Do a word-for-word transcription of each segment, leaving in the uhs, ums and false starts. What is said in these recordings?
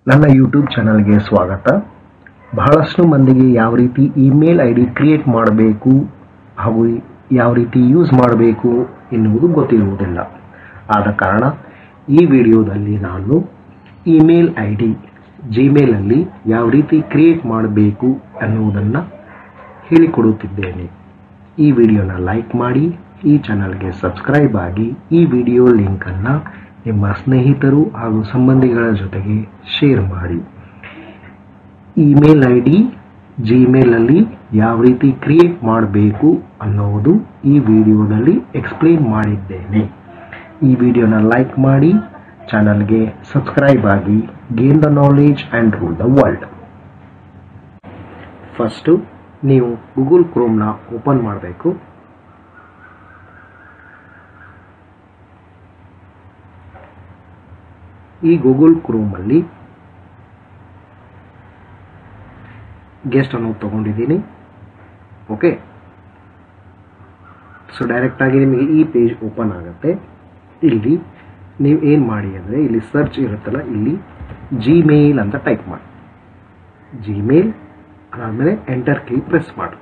ನನ್ನ ಯೂಟ್ಯೂಬ್ ಚಾನಲ್ಗೆ ಸ್ವಾಗತ. ಬಹಳಷ್ಟು ಮಂದಿಗೆ ಯಾವ ರೀತಿ ಇಮೇಲ್ ಐ ಡಿ ಕ್ರಿಯೇಟ್ ಮಾಡಬೇಕು ಹಾಗೂ ಯಾವ ರೀತಿ ಯೂಸ್ ಮಾಡಬೇಕು ಎನ್ನುವುದು ಗೊತ್ತಿರುವುದಿಲ್ಲ. ಆದ ಕಾರಣ ಈ ವಿಡಿಯೋದಲ್ಲಿ ನಾನು ಇಮೇಲ್ ಐ ಡಿ ಜಿಮೇಲಲ್ಲಿ ಯಾವ ರೀತಿ ಕ್ರಿಯೇಟ್ ಮಾಡಬೇಕು ಅನ್ನುವುದನ್ನು ಹೇಳಿಕೊಡುತ್ತಿದ್ದೇನೆ. ಈ ವಿಡಿಯೋನ ಲೈಕ್ ಮಾಡಿ, ಈ ಚಾನಲ್ಗೆ ಸಬ್ಸ್ಕ್ರೈಬ್ ಆಗಿ, ಈ ವಿಡಿಯೋ ಲಿಂಕನ್ನು ನಿಮ್ಮ ಸ್ನೇಹಿತರು ಹಾಗೂ ಸಂಬಂಧಿಗಳ ಜೊತೆಗೆ ಶೇರ್ ಮಾಡಿ. ಇಮೇಲ್ ಐ ಡಿ ಜಿಮೇಲಲ್ಲಿ ಯಾವ ರೀತಿ ಕ್ರಿಯೇಟ್ ಮಾಡಬೇಕು ಅನ್ನೋದು ಈ ವಿಡಿಯೋದಲ್ಲಿ ಎಕ್ಸ್ಪ್ಲೇನ್ ಮಾಡಿದ್ದೇನೆ. ಈ ವಿಡಿಯೋನ ಲೈಕ್ ಮಾಡಿ, ಚಾನಲ್ಗೆ ಸಬ್ಸ್ಕ್ರೈಬ್ ಆಗಿ, gain the knowledge and rule the world. First ನೀವು ಗೂಗಲ್ ಕ್ರೋಮ್ನ ಓಪನ್ ಮಾಡಬೇಕು. ಈ ಗೂಗಲ್ ಕ್ರೋಮಲ್ಲಿ ಗೆಸ್ಟ್ ಅನ್ನೋದು ತಗೊಂಡಿದ್ದೀನಿ. ಓಕೆ, ಸೊ ಡೈರೆಕ್ಟಾಗಿ ನಿಮಗೆ ಈ ಪೇಜ್ ಓಪನ್ ಆಗುತ್ತೆ. ಇಲ್ಲಿ ನೀವು ಏನು ಮಾಡಿ ಅಂದರೆ ಇಲ್ಲಿ ಸರ್ಚ್ ಇರುತ್ತಲ್ಲ, ಇಲ್ಲಿ ಜಿಮೇಲ್ ಅಂತ ಟೈಪ್ ಮಾಡಿ. ಜಿಮೇಲ್ ಅದಾದಮೇಲೆ ಎಂಟರ್ ಕೀ ಪ್ರೆಸ್ ಮಾಡಿ.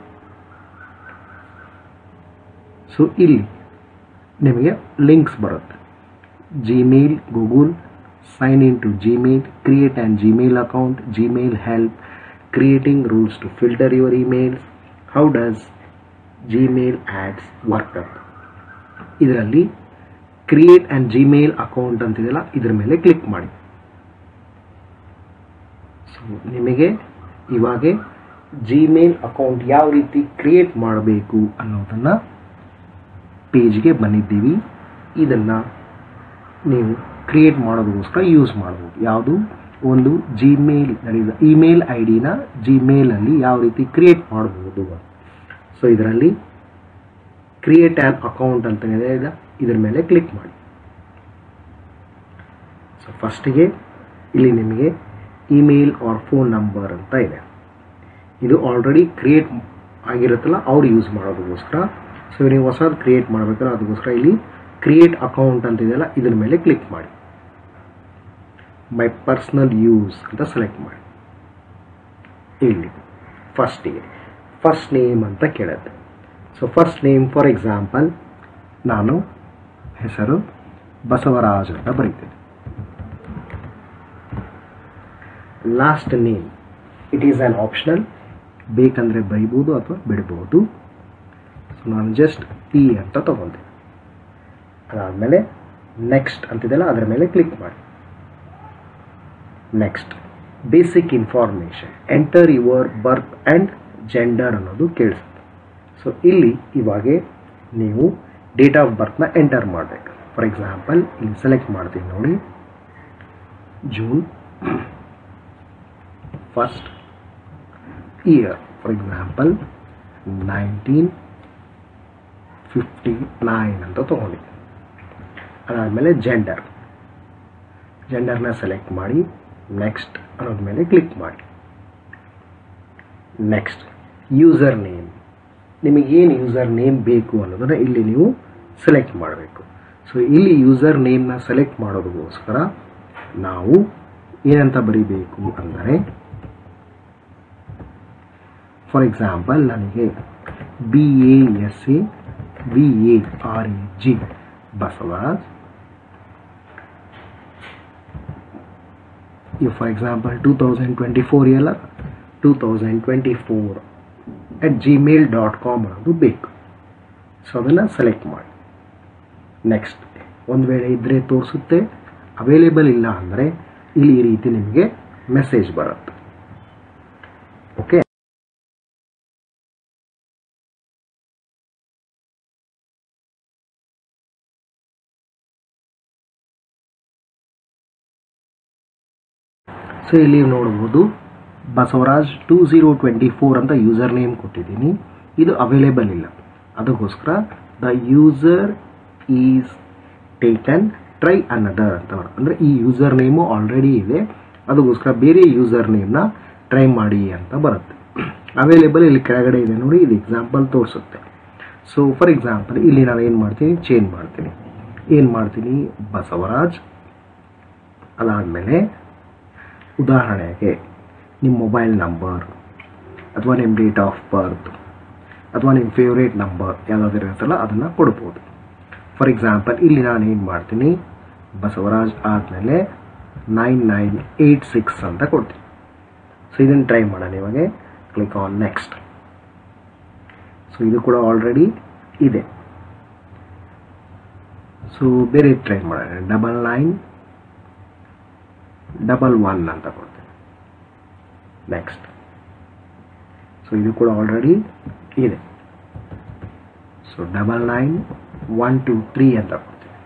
ಸೊ ಇಲ್ಲಿ ನಿಮಗೆ ಲಿಂಕ್ಸ್ ಬರುತ್ತೆ. Gmail, Google, sign in to Gmail, create an Gmail account, Gmail help, creating rules to filter your emails, how does Gmail ads work up. ಇದರಲ್ಲಿ create and Gmail account ಅಂತಿದೆಯಲ್ಲ, ಇದರ ಮೇಲೆ click ಮಾಡಿ. So ನಿಮಗೆ ಇವಾಗ Gmail account ಯಾವ ರೀತಿ create ಮಾಡಬೇಕು ಅನ್ನೋದನ್ನು ಪೇಜ್ಗೆ ಬಂದಿದ್ದೀವಿ. ಇದನ್ನು ನೀವು ಕ್ರಿಯೇಟ್ ಮಾಡೋದಕ್ಕೋಸ್ಕರ ಯೂಸ್ ಮಾಡ್ಬೋದು. ಯಾವುದು ಒಂದು ಜಿಮೇಲ್ ಇಮೇಲ್ ಐ ಡಿನ ಜಿಮೇಲಲ್ಲಿ ಯಾವ ರೀತಿ ಕ್ರಿಯೇಟ್ ಮಾಡ್ಬೋದು. ಸೊ ಇದರಲ್ಲಿ ಕ್ರಿಯೇಟ್ ಆ್ಯನ್ ಅಕೌಂಟ್ ಅಂತ ಇದೆ, ಇದರ ಮೇಲೆ ಕ್ಲಿಕ್ ಮಾಡಿ. ಸೊ ಫಸ್ಟಿಗೆ ಇಲ್ಲಿ ನಿಮಗೆ ಇಮೇಲ್ ಆರ್ ಫೋನ್ ನಂಬರ್ ಅಂತ ಇದೆ. ಇದು ಆಲ್ರೆಡಿ ಕ್ರಿಯೇಟ್ ಆಗಿರುತ್ತಲ್ಲ, ಅವ್ರು ಯೂಸ್ ಮಾಡೋದಕ್ಕೋಸ್ಕರ. ಸೊ ನೀವು ಹೊಸದು ಕ್ರಿಯೇಟ್ ಮಾಡಬೇಕಾದ್ರೆ ಅದಕ್ಕೋಸ್ಕರ ಇಲ್ಲಿ ಕ್ರಿಯೇಟ್ ಅಕೌಂಟ್ ಅಂತಿದೆಯಲ್ಲ, ಇದರ ಮೇಲೆ ಕ್ಲಿಕ್ ಮಾಡಿ. ಮೈ ಪರ್ಸನಲ್ ಯೂಸ್ ಅಂತ ಸೆಲೆಕ್ಟ್ ಮಾಡಿ. ಇಲ್ಲಿ ಫಸ್ಟಿಗೆ ಫಸ್ಟ್ ನೇಮ್ ಅಂತ ಕೇಳುತ್ತೆ. So first name for example ನಾನು ಹೆಸರು ಬಸವರಾಜ್ ಅಂತ ಬರೀತೀನಿ. Last name it is an optional, ಬೇಕಂದರೆ ಬರೀಬೋದು ಅಥವಾ ಬಿಡ್ಬೋದು. ಸೊ ನಾನು ಜಸ್ಟ್ ಪಿ ಅಂತ ತಗೊಂಡೆ. ಅದಾದಮೇಲೆ ನೆಕ್ಸ್ಟ್ ಅಂತಿದೆಯಲ್ಲ, ಅದರ ಮೇಲೆ ಕ್ಲಿಕ್ ಮಾಡಿ. Next basic information, enter your birth and gender ಅನ್ನೋದು ಕೇಳಿಸುತ್ತೆ. ಸೊ ಇಲ್ಲಿ ಇವಾಗ ನೀವು ಡೇಟ್ ಆಫ್ ಬರ್ತ್ನ ಎಂಟರ್ ಮಾಡಬೇಕು. ಫಾರ್ ಎಕ್ಸಾಂಪಲ್ ಇಲ್ಲಿ ಸೆಲೆಕ್ಟ್ ಮಾಡ್ತೀನಿ ನೋಡಿ, June first year, for example nineteen fifty nine ಅಂತ ತೊಗೊಂಡಿದ್ದೀನಿ. ಅದಾದಮೇಲೆ ಜೆಂಡರ್ ಜೆಂಡರ್ನ ಸೆಲೆಕ್ಟ್ ಮಾಡಿ, ನೆಕ್ಸ್ಟ್ ಅನ್ನೋದ ಮೇಲೆ ಕ್ಲಿಕ್ ಮಾಡಿ. ನೆಕ್ಸ್ಟ್ ಯೂಸರ್ ನೇಮ್, ನಿಮಗೇನು ಯೂಸರ್ ನೇಮ್ ಬೇಕು ಅನ್ನೋದನ್ನು ಇಲ್ಲಿ ನೀವು ಸೆಲೆಕ್ಟ್ ಮಾಡಬೇಕು. ಸೊ ಇಲ್ಲಿ ಯೂಸರ್ ನೇಮ್ನ ಸೆಲೆಕ್ಟ್ ಮಾಡೋದಕ್ಕೋಸ್ಕರ ನಾವು ಏನಂತ ಬರೀಬೇಕು ಅಂದರೆ, ಫಾರ್ ಎಕ್ಸಾಂಪಲ್ ನನಗೆ B A S A V A R A G Basavaraj. You for example twenty twenty-four ಎಲ್ಲ twenty twenty-four at gmail dot com ಅನ್ನೋದು ಬೇಕು. ಸೊ ಅದನ್ನು ಸೆಲೆಕ್ಟ್ ಮಾಡಿ. ನೆಕ್ಸ್ಟ್ ಒಂದು ವೇಳೆ ಇದ್ದರೆ ತೋರಿಸುತ್ತೆ, ಅವೈಲೇಬಲ್ ಇಲ್ಲ ಅಂದರೆ ಇಲ್ಲಿ ಈ ರೀತಿ ನಿಮಗೆ ಮೆಸೇಜ್ ಬರುತ್ತೆ. ಓಕೆ, ಸೊ ಇಲ್ಲಿ ನೋಡ್ಬೋದು Basavaraj two zero twenty four ಅಂತ ಯೂಸರ್ ನೇಮ್ ಕೊಟ್ಟಿದ್ದೀನಿ. ಇದು ಅವೈಲೇಬಲ್ ಇಲ್ಲ, ಅದಕ್ಕೋಸ್ಕರ the user is taken try another ಅಂತ. ಅಂದರೆ ಈ ಯೂಸರ್ ನೇಮು ಆಲ್ರೆಡಿ ಇದೆ, ಅದಕ್ಕೋಸ್ಕರ ಬೇರೆ ಯೂಸರ್ ನೇಮ್ನ ಟ್ರೈ ಮಾಡಿ ಅಂತ ಬರುತ್ತೆ. ಅವೈಲೇಬಲ್ ಇಲ್ಲಿ ಕೆಳಗಡೆ ಇದೆ ನೋಡಿ, ಇದು ಎಕ್ಸಾಂಪಲ್ ತೋರಿಸುತ್ತೆ. ಸೊ ಫಾರ್ ಎಕ್ಸಾಂಪಲ್ ಇಲ್ಲಿ ನಾನು ಏನು ಮಾಡ್ತೀನಿ, ಚೇಂಜ್ ಮಾಡ್ತೀನಿ. ಏನು ಮಾಡ್ತೀನಿ, ಬಸವರಾಜ್, ಅದಾದಮೇಲೆ ಉದಾಹರಣೆಗೆ ನಿಮ್ಮ ಮೊಬೈಲ್ ನಂಬರ್ ಅಥವಾ ನಿಮ್ಮ ಡೇಟ್ ಆಫ್ ಬರ್ತ್ ಅಥವಾ ನಿಮ್ಮ ಫೇವ್ರೇಟ್ ನಂಬರ್ ಯಾವುದಾದ್ರೂ ಇರುತ್ತಲ್ಲ ಅದನ್ನು ಕೊಡ್ಬೋದು. ಫಾರ್ ಎಕ್ಸಾಂಪಲ್ ಇಲ್ಲಿ ನಾನು ಏನು ಮಾಡ್ತೀನಿ, ಬಸವರಾಜ್ ಆದಮೇಲೆ ನೈನ್ ನೈನ್ ಏಯ್ಟ್ ಸಿಕ್ಸ್ ಅಂತ ಕೊಡ್ತೀನಿ. ಸೊ ಇದನ್ನು ಟ್ರೈ ಮಾಡೋಣ. ಇವಾಗ ಕ್ಲಿಕ್ ಆನ್ ನೆಕ್ಸ್ಟ್. ಸೊ ಇದು ಕೂಡ ಆಲ್ರೆಡಿ ಇದೆ. ಸೊ ಬೇರೆ ಟ್ರೈ ಮಾಡೋಣ. ಡಬಲ್ ನೈನ್ ಡಬಲ್ ಒನ್ ಅಂತ ಕೊಡ್ತೀನಿ. ನೆಕ್ಸ್ಟ್. ಸೊ ಇದು ಕೂಡ ಆಲ್ರೆಡಿ ಇದೆ. So double nine one two three ಅಂತ ಕೊಡ್ತೀನಿ.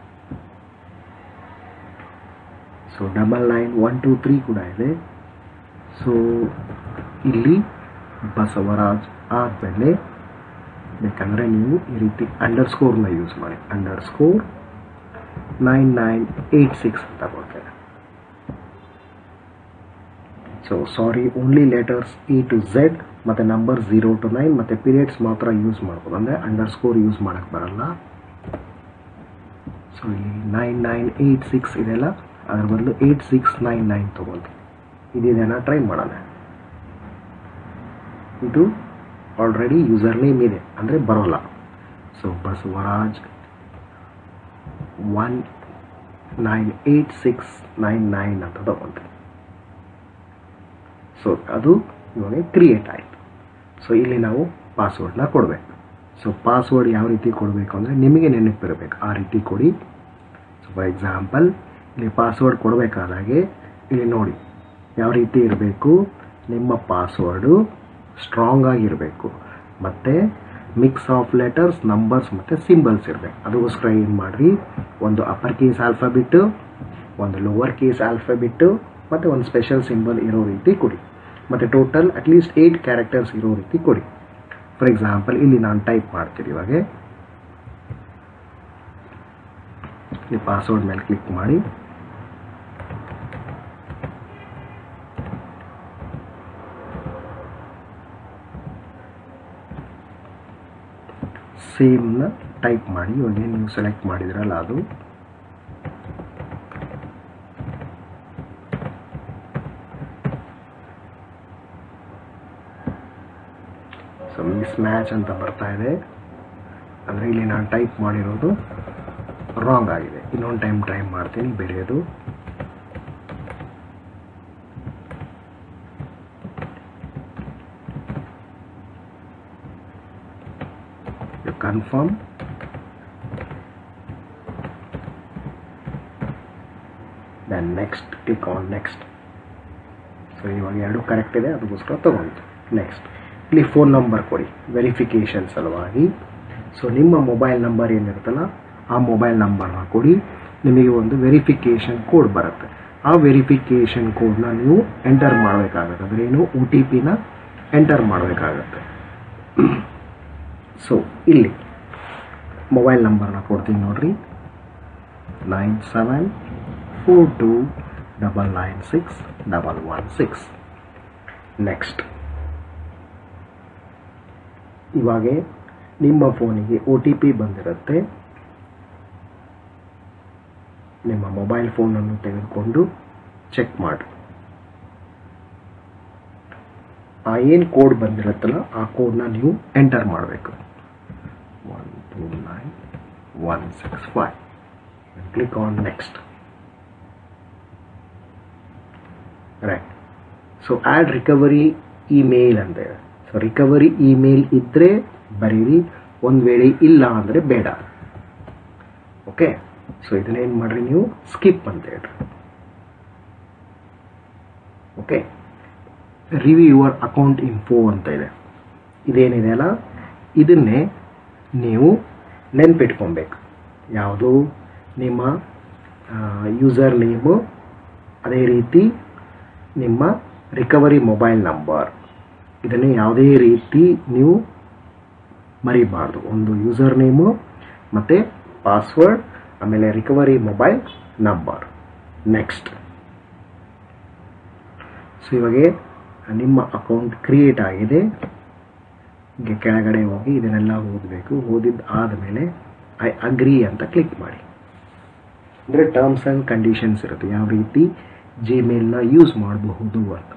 So double nine one two three ಕೂಡ ಇದೆ. ಸೊ ಇಲ್ಲಿ ಬಸವರಾಜ್ ಆದಮೇಲೆ ಬೇಕಂದರೆ ನೀವು ಈ ರೀತಿ ಅಂಡರ್ ಸ್ಕೋರ್ನ ಯೂಸ್ ಮಾಡಿ. Underscore nine nine eight six ಅಂತ ಕೊಡ್ತೇನೆ. So sorry, only letters a to Z ಮತ್ತು ನಂಬರ್ ಝೀರೋ ಟು ನೈನ್ ಮತ್ತು ಪೀರಿಯಡ್ಸ್ ಮಾತ್ರ ಯೂಸ್ ಮಾಡ್ಬೋದು, ಅಂದರೆ ಅಂಡರ್ ಸ್ಕೋರ್ ಯೂಸ್ ಮಾಡೋಕ್ಕೆ ಬರಲ್ಲ. ಸೊ ಇಲ್ಲಿ ನೈನ್ ನೈನ್ ಏಯ್ಟ್ ಸಿಕ್ಸ್ ಇದೆಲ್ಲ, ಅದರ ಬದಲು ಏಯ್ಟ್ ಸಿಕ್ಸ್ ನೈನ್ ನೈನ್ ತೊಗೊಳ್ತೀನಿ. ಇದಿದೆನಾ ಟ್ರೈ ಮಾಡೋಣ. ಇದು ಆಲ್ರೆಡಿ ಯೂಸರ್ ನೇಮ್ ಇದೆ, ಅಂದರೆ ಬರೋಲ್ಲ. So Basavaraj one nine eight six nine nine ಅಂತ ತಗೊಳ್ತೀನಿ. ಸೊ ಅದು ಇವಾಗ ಕ್ರಿಯೇಟ್ ಆಯಿತು. ಸೊ ಇಲ್ಲಿ ನಾವು ಪಾಸ್ವರ್ಡ್ನ ಕೊಡಬೇಕು. ಸೊ ಪಾಸ್ವರ್ಡ್ ಯಾವ ರೀತಿ ಕೊಡಬೇಕು ಅಂದರೆ ನಿಮಗೆ ನೆನಪಿರಬೇಕು, ಆ ರೀತಿ ಕೊಡಿ. ಸೊ ಫಾರ್ ಎಕ್ಸಾಂಪಲ್ ಇಲ್ಲಿ ಪಾಸ್ವರ್ಡ್ ಕೊಡಬೇಕಾದಾಗೆ ಇಲ್ಲಿ ನೋಡಿ ಯಾವ ರೀತಿ ಇರಬೇಕು. ನಿಮ್ಮ ಪಾಸ್ವರ್ಡು ಸ್ಟ್ರಾಂಗ್ ಆಗಿರಬೇಕು ಮತ್ತು ಮಿಕ್ಸ್ ಆಫ್ ಲೆಟರ್ಸ್, ನಂಬರ್ಸ್ ಮತ್ತು ಸಿಂಬಲ್ಸ್ ಇರಬೇಕು. ಅದಕ್ಕೋಸ್ಕರ ಏನು ಮಾಡಿರಿ, ಒಂದು ಅಪ್ಪರ್ ಕೇಸ್ ಆಲ್ಫಾಬಿಟ್ಟು, ಒಂದು ಲೋವರ್ ಕೇಸ್ ಆಲ್ಫಾಬಿಟ್ಟು ಮತ್ತು ಒಂದು ಸ್ಪೆಷಲ್ ಸಿಂಬಲ್ ಇರೋ ರೀತಿ ಕೊಡಿ. ಮತ್ತು ಟೋಟಲ್ ಅಟ್ಲೀಸ್ಟ್ ಏಯ್ಟ್ ಕ್ಯಾರೆಕ್ಟರ್ಸ್ ಇರೋ ರೀತಿ ಕೊಡಿ. ಫಾರ್ ಎಕ್ಸಾಂಪಲ್ ಇಲ್ಲಿ ನಾನು ಟೈಪ್ ಮಾಡ್ತೀನಿ. ಇವಾಗ ಈ ಪಾಸ್ವರ್ಡ್ ಮೇಲೆ ಕ್ಲಿಕ್ ಮಾಡಿ. ಸೇಮ್ನ ಟೈಪ್ ಮಾಡಿ. ಇವಾಗ ನೀವು ಸೆಲೆಕ್ಟ್ ಮಾಡಿದ್ರಲ್ಲ ಅದು. ಸೊ ಮಿಸ್ ಮ್ಯಾಚ್ ಅಂತ ಬರ್ತಾ ಇದೆ, ಅಂದರೆ ಇಲ್ಲಿ ನಾನು ಟೈಪ್ ಮಾಡಿರೋದು ರಾಂಗ್ ಆಗಿದೆ. ಇನ್ನೊಂದು ಟೈಮ್ ಟ್ರೈ ಮಾಡ್ತೀನಿ ಬೇರೆಯದು. Confirm. Then next, click on next. So ಇವಾಗ ಎರಡು ಕರೆಕ್ಟ್ ಇದೆ, ಅದಕ್ಕೋಸ್ಕರ ತಗೊಂಡು ನೆಕ್ಸ್ಟ್. ಇಲ್ಲಿ ಫೋನ್ ನಂಬರ್ ಕೊಡಿ ವೆರಿಫಿಕೇಷನ್ ಸಲುವಾಗಿ. ಸೊ ನಿಮ್ಮ ಮೊಬೈಲ್ ನಂಬರ್ ಏನಿರುತ್ತಲ್ಲ ಆ ಮೊಬೈಲ್ ನಂಬರ್ನ ಕೊಡಿ. ನಿಮಗೆ ಒಂದು ವೆರಿಫಿಕೇಷನ್ ಕೋಡ್ ಬರುತ್ತೆ. ಆ ವೆರಿಫಿಕೇಷನ್ ಕೋಡ್ನ ನೀವು ಎಂಟರ್ ಮಾಡಬೇಕಾಗುತ್ತೆ. ಅಂದರೆ ಏನು, ಒ ಟಿ ಪಿನ ಎಂಟರ್ ಮಾಡಬೇಕಾಗತ್ತೆ. ಸೊ ಇಲ್ಲಿ ಮೊಬೈಲ್ ನಂಬರ್ನ ಕೊಡ್ತೀನಿ ನೋಡ್ರಿ, nine seven four two double nine six double one six. Next. ಇವಾಗ ನಿಮ್ಮ ಫೋನಿಗೆ ಒ ಟಿ ಪಿ ಬಂದಿರುತ್ತೆ. ನಿಮ್ಮ ಮೊಬೈಲ್ ಫೋನನ್ನು ತೆಗೆದುಕೊಂಡು ಚೆಕ್ ಮಾಡಿ. ಆ ಏನು ಕೋಡ್ ಬಂದಿರುತ್ತಲ್ಲ ಆ ಕೋಡ್ನ ನೀವು ಎಂಟರ್ ಮಾಡಬೇಕು. One two nine one six five. Click on next. Right. So add recovery email ಅಂತ ಇದೆ. ಸೊ ರಿಕವರಿ ಇಮೇಲ್ ಇದ್ದರೆ ಬರೀರಿ, ಒಂದು ವೇಳೆ ಇಲ್ಲ ಅಂದರೆ ಬೇಡ. ಓಕೆ. ಸೊ ಇದನ್ನೇನು ಮಾಡಿರಿ ನೀವು, ಸ್ಕಿಪ್ ಅಂತ ಹೇಳ್ರಿ. Okay. Review your account info ಅಂತ ಇದೆ. ಇದೇನಿದೆ ಅಲ್ಲ, ಇದನ್ನೇ ನೀವು ನೆನ್ಪಿಟ್ಕೊಬೇಕು. ಯಾವುದು, ನಿಮ್ಮ ಯೂಸರ್ ನೇಮು, ಅದೇ ರೀತಿ ನಿಮ್ಮ ರಿಕವರಿ ಮೊಬೈಲ್ ನಂಬರ್. ಇದನ್ನು ಯಾವುದೇ ರೀತಿ ನೀವು ಮರಿಬಾರ್ದು. ಒಂದು ಯೂಸರ್ ನೇಮು ಮತ್ತು ಪಾಸ್ವರ್ಡ್, ಆಮೇಲೆ recovery mobile number. Next. So ಇವಾಗ ನಿಮ್ಮ ಅಕೌಂಟ್ ಕ್ರಿಯೇಟ್ ಆಗಿದೆ. ಹೀಗೆ ಕೆಳಗಡೆ ಹೋಗಿ ಇದನ್ನೆಲ್ಲ ಓದಬೇಕು. ಓದಿದ್ದು ಆದಮೇಲೆ ಐ ಅಗ್ರಿ ಅಂತ ಕ್ಲಿಕ್ ಮಾಡಿ. ಅಂದರೆ ಟರ್ಮ್ಸ್ ಆ್ಯಂಡ್ ಕಂಡೀಷನ್ಸ್ ಇರುತ್ತೆ, ಯಾವ ರೀತಿ ಜಿಮೇಲ್ನ ಯೂಸ್ ಮಾಡಬಹುದು ಅಂತ.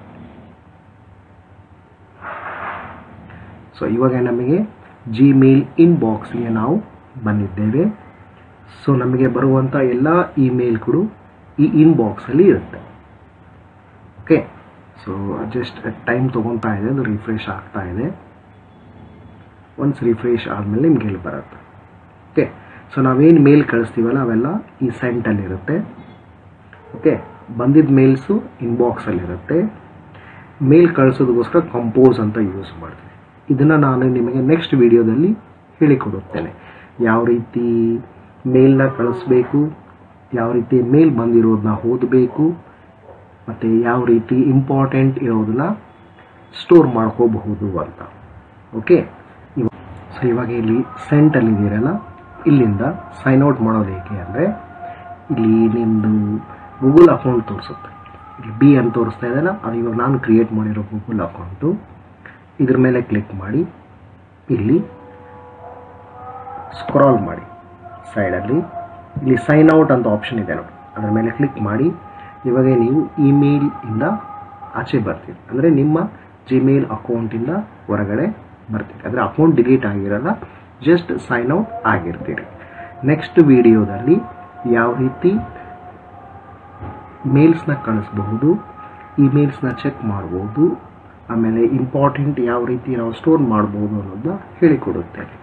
ಸೊ ಇವಾಗ ನಮಗೆ ಜಿಮೇಲ್ ಇನ್ಬಾಕ್ಸ್ಗೆ ನಾವು ಬಂದಿದ್ದೇವೆ. ಸೊ ನಮಗೆ ಬರುವಂಥ ಎಲ್ಲ ಇಮೇಲ್ಗಳು ಈ ಇನ್ಬಾಕ್ಸಲ್ಲಿ ಇರುತ್ತೆ. ಓಕೆ, ಸೊ ಜಸ್ಟ್ ಟೈಮ್ ತೊಗೊತಾ ಇದೆ, ಅದು ರಿಫ್ರೆಶ್ ಆಗ್ತಾ ಇದೆ. ಒನ್ಸ್ ರಿಫ್ರೆಶ್ ಆದಮೇಲೆ ನಿಮ್ಗೆ ಇಲ್ಲಿ ಬರುತ್ತೆ. ಓಕೆ, ಸೊ ನಾವೇನು ಮೇಲ್ ಕಳಿಸ್ತೀವಲ್ಲ ಅವೆಲ್ಲ ಈ ಸೆಂಟಲ್ಲಿರುತ್ತೆ. ಓಕೆ, ಬಂದಿದ್ದ ಮೇಲ್ಸು ಇನ್ಬಾಕ್ಸಲ್ಲಿರುತ್ತೆ. ಮೇಲ್ ಕಳಿಸೋದಕ್ಕೋಸ್ಕರ ಕಂಪೋಸ್ ಅಂತ ಯೂಸ್ ಮಾಡ್ತೀವಿ. ಇದನ್ನು ನಾನು ನಿಮಗೆ ನೆಕ್ಸ್ಟ್ ವಿಡಿಯೋದಲ್ಲಿ ಹೇಳಿಕೊಡುತ್ತೇನೆ. ಯಾವ ರೀತಿ ಮೇಲ್ನ ಕಳಿಸ್ಬೇಕು, ಯಾವ ರೀತಿ ಮೇಲ್ ಬಂದಿರೋದನ್ನ ಓದಬೇಕು, ಮತ್ತು ಯಾವ ರೀತಿ ಇಂಪಾರ್ಟೆಂಟ್ ಇರೋದನ್ನ ಸ್ಟೋರ್ ಮಾಡ್ಕೋಬಹುದು ಅಂತ. ಓಕೆ, ಸೊ ಇವಾಗ ಇಲ್ಲಿ ಸೆಂಟಲ್ಲಿ ಇದೀರಲ್ಲ, ಇಲ್ಲಿಂದ ಸೈನ್ ಔಟ್ ಮಾಡೋದು ಹೇಗೆ ಅಂದರೆ, ಇಲ್ಲಿ ನಿಮ್ಮದು ಗೂಗಲ್ ಅಕೌಂಟ್ ತೋರಿಸುತ್ತೆ. ಇಲ್ಲಿ ಬಿ ಅಂತ ತೋರಿಸ್ತಾ ಇದೆಯಲ್ಲ, ಅದು ಇವಾಗ ನಾನು ಕ್ರಿಯೇಟ್ ಮಾಡಿರೋ ಗೂಗಲ್ ಅಕೌಂಟು. ಇದ್ರ ಮೇಲೆ ಕ್ಲಿಕ್ ಮಾಡಿ ಇಲ್ಲಿ ಸ್ಕ್ರಾಲ್ ಮಾಡಿ ಸೈಡಲ್ಲಿ ಇಲ್ಲಿ ಸೈನ್ ಔಟ್ ಅಂತ ಆಪ್ಷನ್ ಇದೆ ನೋಡಿ, ಅದರ ಮೇಲೆ ಕ್ಲಿಕ್ ಮಾಡಿ. ಇವಾಗ ನೀವು ಇಮೇಲ್ ಇಂದ ಆಚೆ ಬರ್ತೀರಿ, ಅಂದರೆ ನಿಮ್ಮ ಜಿಮೇಲ್ ಅಕೌಂಟಿಂದ ಹೊರಗಡೆ ಬರ್ತೀರಿ. ಅಂದರೆ ಅಕೌಂಟ್ ಡಿಲೀಟ್ ಆಗಿರಲ್ಲ, ಜಸ್ಟ್ ಸೈನ್ ಔಟ್ ಆಗಿರ್ತೀರಿ. ನೆಕ್ಸ್ಟ್ ವಿಡಿಯೋದಲ್ಲಿ ಯಾವ ರೀತಿ ಮೇಲ್ಸ್ನ ಕಳಿಸ್ಬಹುದು, ಇಮೇಲ್ಸ್ನ ಚೆಕ್ ಮಾಡ್ಬೋದು, ಆಮೇಲೆ ಇಂಪಾರ್ಟೆಂಟ್ ಯಾವ ರೀತಿ ನಾವು ಸ್ಟೋರ್ ಮಾಡ್ಬೋದು ಅನ್ನೋದನ್ನ ಹೇಳಿಕೊಡುತ್ತೇನೆ.